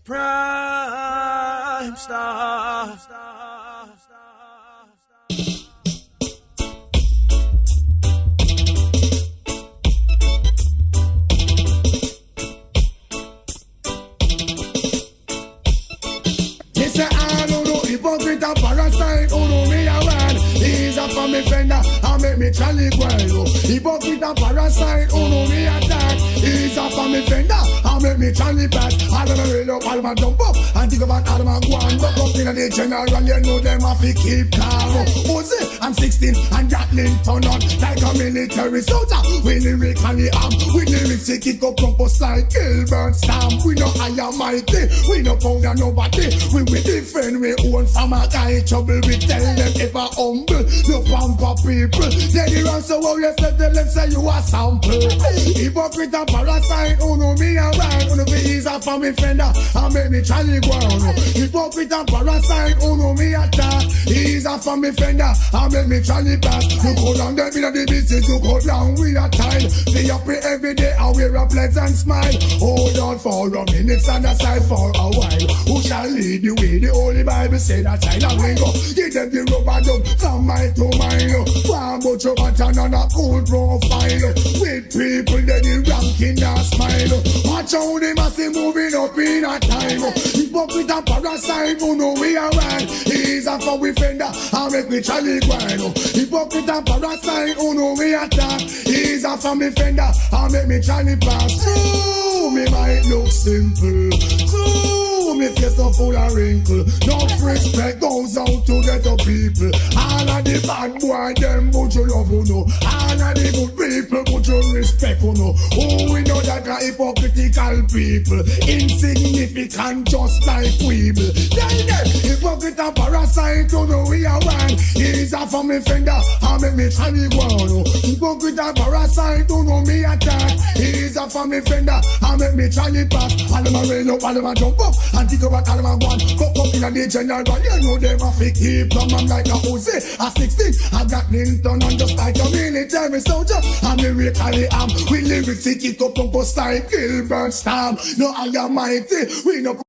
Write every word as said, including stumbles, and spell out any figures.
Prime Star. Yes, I don't know hypocrite and parasite. Oh no, me a man. He's a family fender. I make me Charlie Guerrero. Hypocrite and parasite. Oh no, me attack. He's a family fender. I make me Charlie Pat. All of my real up, all of my jump up. And think about all of my go and buck up in the general. You know them have to keep calm. Who's it? I'm sixteen and Gatling turn on like a military soldier. We lyrically arm. We lyrics to kick up compass like Gilbert Stamp. We know I am mighty. We no pound and nobody. We we defend we own from a guy trouble. We tell them ever humble. No pamper people. They the wrong so how you say tell them say you a sample. Hypocrite and parasite. Oh no me a right. Oh no me is a family fender. I make me Charlie Brown. Hypocrite and parasite. Oh no me a talk. He's a family fender. I make me Charlie Bass. Look how long them in the business. Look how long we are tied. They up every day. I wear a pleasant smile. Hold on for a minute and aside for a while. Who shall lead the way? The Holy Bible say that China will go. Give them the rubber dub from mine to mine. One but your button on a cool profile. With people that the ranking and smile. Watch how they must be moving up in a time. Hypocrite and parasite, who know we are right. He's a for we fender, I make me Charlie Guano. Hypocrite and parasite, who know we attack. He's a for me fender, I make me Charlie Pass. True, me might look simple. True, me face so full of wrinkle. No respect goes out to ghetto people. All of the bad boy, them put you love, you know. All of the good people put you respect, you know. Oh, we know that are hypocritical people. Insignificant just like weeble. Tell them, hypocrite and parasite, you know we are one. He's a for me fender, I make me Charlie Guano. Hypocrite and parasite, you know me attack. He's a for me fender, I make me Charlie Pass. All of my rail up, all of my jump up. And think about all of my one. Fuck up in a day general, you know them have to keep them. I'm like a Jose, a sixteen. I got Linton on just like a military soldier. I'm lyrically am. We lyrics to kick up on post like Gilbert Stamp. No, I am mighty. We no